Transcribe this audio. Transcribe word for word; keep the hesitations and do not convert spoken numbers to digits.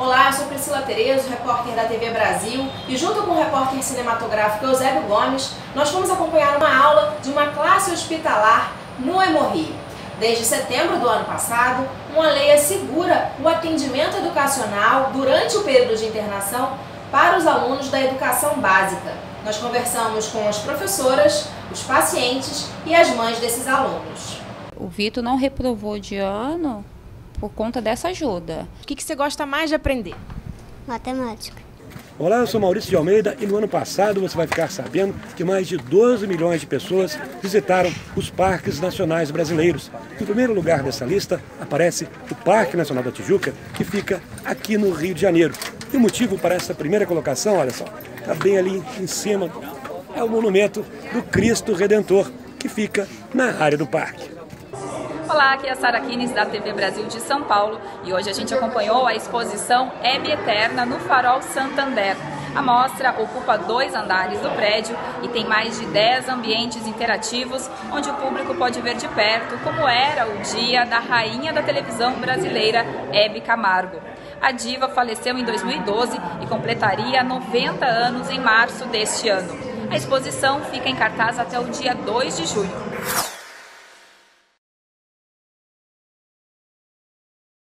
Olá, eu sou Priscila Terezo, repórter da T V Brasil, e junto com o repórter cinematográfico Eusébio Gomes, nós fomos acompanhar uma aula de uma classe hospitalar no Hemorrio. Desde setembro do ano passado, uma lei assegura o atendimento educacional durante o período de internação para os alunos da educação básica. Nós conversamos com as professoras, os pacientes e as mães desses alunos. O Vitor não reprovou de ano por conta dessa ajuda. O que que você gosta mais de aprender? Matemática. Olá, eu sou Maurício de Almeida e no ano passado você vai ficar sabendo que mais de doze milhões de pessoas visitaram os parques nacionais brasileiros. Em primeiro lugar dessa lista aparece o Parque Nacional da Tijuca, que fica aqui no Rio de Janeiro. E o motivo para essa primeira colocação, olha só, está bem ali em cima, é o monumento do Cristo Redentor, que fica na área do parque. Olá, aqui é a Sara Kines da T V Brasil de São Paulo e hoje a gente acompanhou a exposição Hebe Eterna no Farol Santander. A mostra ocupa dois andares do prédio e tem mais de dez ambientes interativos onde o público pode ver de perto como era o dia da rainha da televisão brasileira, Hebe Camargo. A diva faleceu em dois mil e doze e completaria noventa anos em março deste ano. A exposição fica em cartaz até o dia dois de junho.